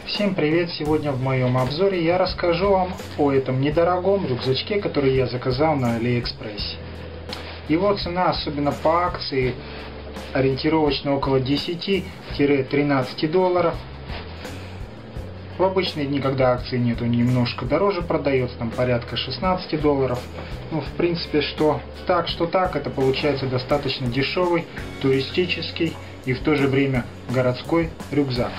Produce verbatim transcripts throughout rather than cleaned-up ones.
Всем привет! Сегодня в моем обзоре я расскажу вам о этом недорогом рюкзачке, который я заказал на Алиэкспрессе. Его цена, особенно по акции, ориентировочно около десяти-тринадцати долларов. В обычные дни, когда акции нет, он немножко дороже продается, там порядка шестнадцати долларов. Ну, в принципе, что так, что так, это получается достаточно дешевый, туристический и в то же время городской рюкзак.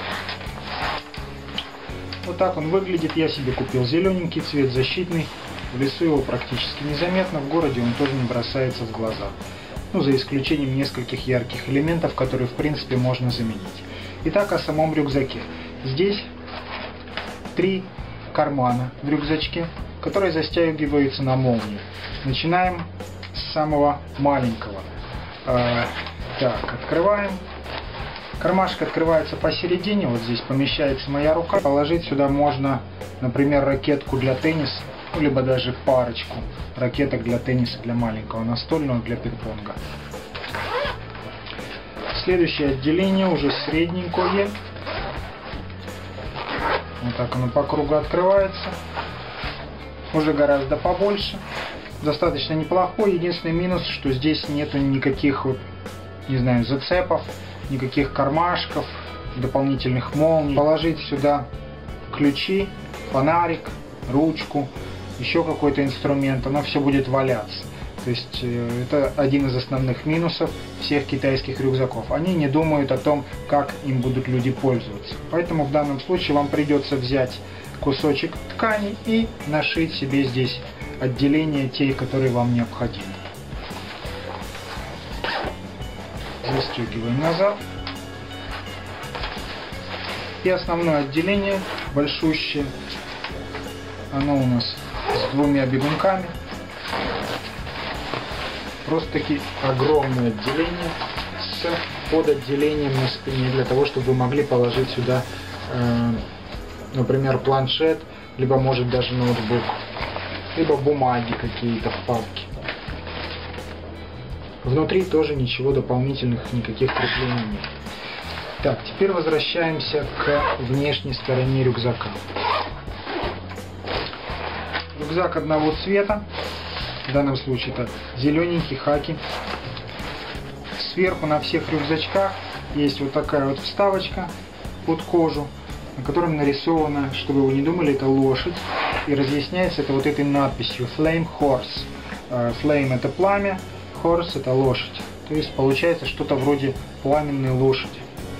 Вот так он выглядит. Я себе купил зелененький цвет, защитный. В лесу его практически незаметно, в городе он тоже не бросается в глаза. Ну, за исключением нескольких ярких элементов, которые в принципе можно заменить. Итак, о самом рюкзаке. Здесь три кармана в рюкзачке, которые застегиваются на молнию. Начинаем с самого маленького. Э, так, открываем. Кармашек открывается посередине, вот здесь помещается моя рука. Положить сюда можно, например, ракетку для тенниса, либо даже парочку ракеток для тенниса, для маленького настольного, для пинг-понга. Следующее отделение уже средненькое. Вот так оно по кругу открывается. Уже гораздо побольше. Достаточно неплохой. Единственный минус, что здесь нету никаких, вот, не знаю, зацепов, никаких кармашков, дополнительных молний. Положить сюда ключи, фонарик, ручку, еще какой-то инструмент, оно все будет валяться. То есть это один из основных минусов всех китайских рюкзаков. Они не думают о том, как им будут люди пользоваться. Поэтому в данном случае вам придется взять кусочек ткани и нашить себе здесь отделение те, которые вам необходимы. Застегиваем назад. И основное отделение, большущее, оно у нас с двумя бегунками. Просто таки огромное отделение с подотделением на спине, для того, чтобы вы могли положить сюда, э, например, планшет, либо может даже ноутбук, либо бумаги какие-то в папке. Внутри тоже ничего дополнительных, никаких креплений нет. Так, теперь возвращаемся к внешней стороне рюкзака. Рюкзак одного цвета, в данном случае это зелененький, хаки. Сверху на всех рюкзачках есть вот такая вот вставочка под кожу, на котором нарисовано, чтобы вы не думали, это лошадь. И разъясняется это вот этой надписью Flame Horse. Flame это пламя, Horse это лошадь. То есть получается что-то вроде пламенной лошади.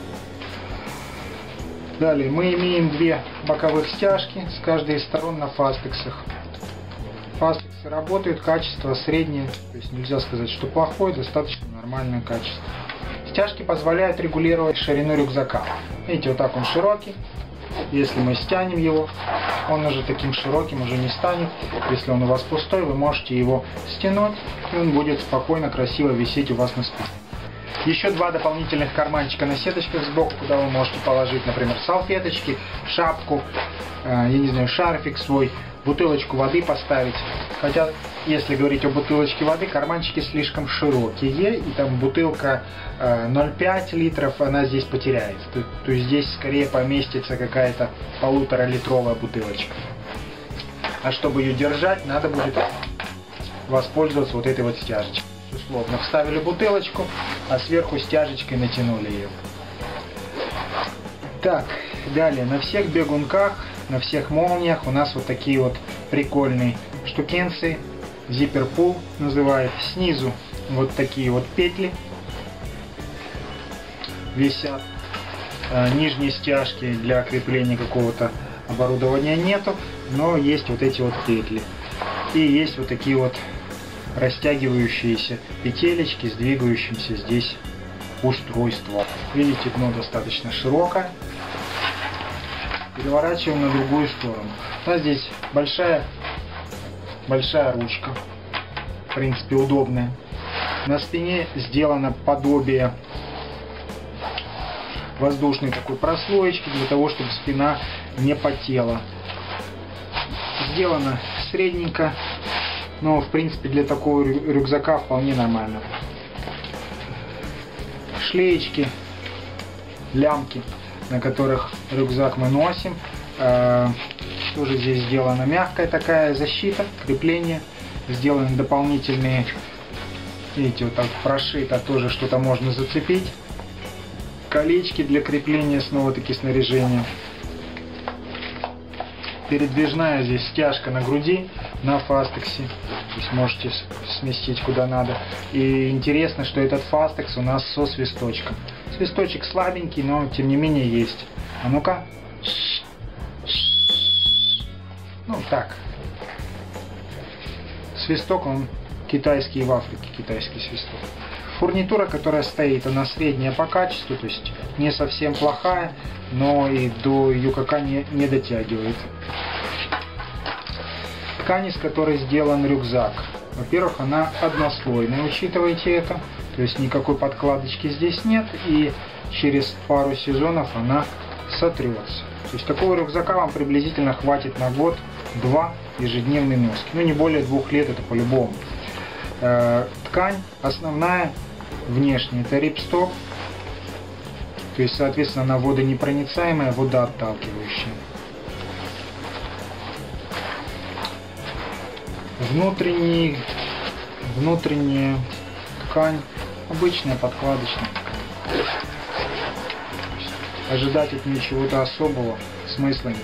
Далее мы имеем две боковых стяжки с каждой из сторон на фастексах. Фастексы работают, качество среднее, то есть нельзя сказать, что плохое, достаточно нормальное качество. Стяжки позволяют регулировать ширину рюкзака. Видите, вот так он широкий. Если мы стянем его, он уже таким широким уже не станет. Если он у вас пустой, вы можете его стянуть, и он будет спокойно, красиво висеть у вас на спине. Еще два дополнительных карманчика на сеточках сбоку, куда вы можете положить, например, салфеточки, шапку, э, я не знаю, шарфик свой, бутылочку воды поставить. Хотя, если говорить о бутылочке воды, карманчики слишком широкие, и там бутылка э, ноль целых пять десятых литров, она здесь потеряется. То, то есть здесь скорее поместится какая-то полуторалитровая бутылочка. А чтобы ее держать, надо будет воспользоваться вот этой вот стяжечкой. Условно вставили бутылочку, а сверху стяжечкой натянули ее. Так, далее на всех бегунках, на всех молниях у нас вот такие вот прикольные штукенции. Зиппер-пул называют. Снизу вот такие вот петли висят. Нижней стяжки для крепления какого-то оборудования нету, но есть вот эти вот петли. И есть вот такие вот растягивающиеся петелечки с двигающимся здесь устройством. Видите, дно достаточно широкое. Переворачиваем на другую сторону. У нас здесь большая, большая ручка. В принципе, удобная. На спине сделано подобие воздушной такой прослоечки, для того, чтобы спина не потела. Сделано средненько. Но, в принципе, для такого рюкзака вполне нормально. Шлеечки, лямки на которых рюкзак мы носим. Тоже здесь сделана мягкая такая защита, крепление. Сделаны дополнительные, видите, вот так прошито, тоже что-то можно зацепить. Колечки для крепления снова-таки снаряжения. Передвижная здесь стяжка на груди, на фастексе. То есть можете сместить куда надо. И интересно, что этот фастекс у нас со свисточком. Свисточек слабенький, но тем не менее есть. А ну-ка. Ну так. Свисток, он китайский, в Африке китайский свисток. Фурнитура, которая стоит, она средняя по качеству, то есть не совсем плохая, но и до юкака не, не дотягивает. Ткань, из которой сделан рюкзак. Во-первых, она однослойная, учитывайте это, то есть никакой подкладочки здесь нет, и через пару сезонов она сотрется. То есть такого рюкзака вам приблизительно хватит на год-два ежедневной носки. Ну не более двух лет, это по-любому. Э, ткань основная, внешняя, это рипстоп. То есть, соответственно, она водонепроницаемая, водоотталкивающая. Внутренний, внутренняя ткань, обычная подкладочная ткань. Ожидать от нее чего-то особого смысла нет.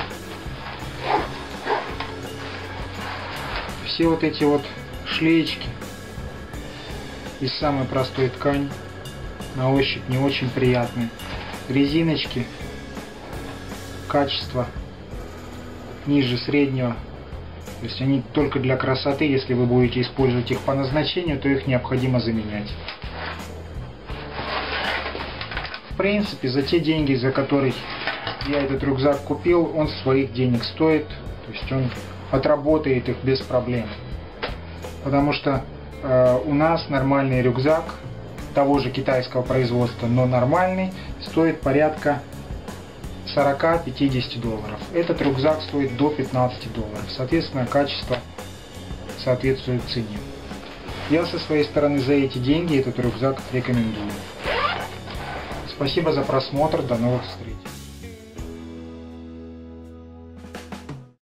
Все вот эти вот шлеечки из самой простой ткани, на ощупь не очень приятные. Резиночки, качество ниже среднего. То есть они только для красоты, если вы будете использовать их по назначению, то их необходимо заменять. В принципе, за те деньги, за которые я этот рюкзак купил, он своих денег стоит. То есть он отработает их без проблем. Потому что э, у нас нормальный рюкзак того же китайского производства, но нормальный, стоит порядка сорок-пятьдесят долларов. Этот рюкзак стоит до пятнадцати долларов. Соответственно, качество соответствует цене. Я со своей стороны за эти деньги этот рюкзак рекомендую. Спасибо за просмотр. До новых встреч.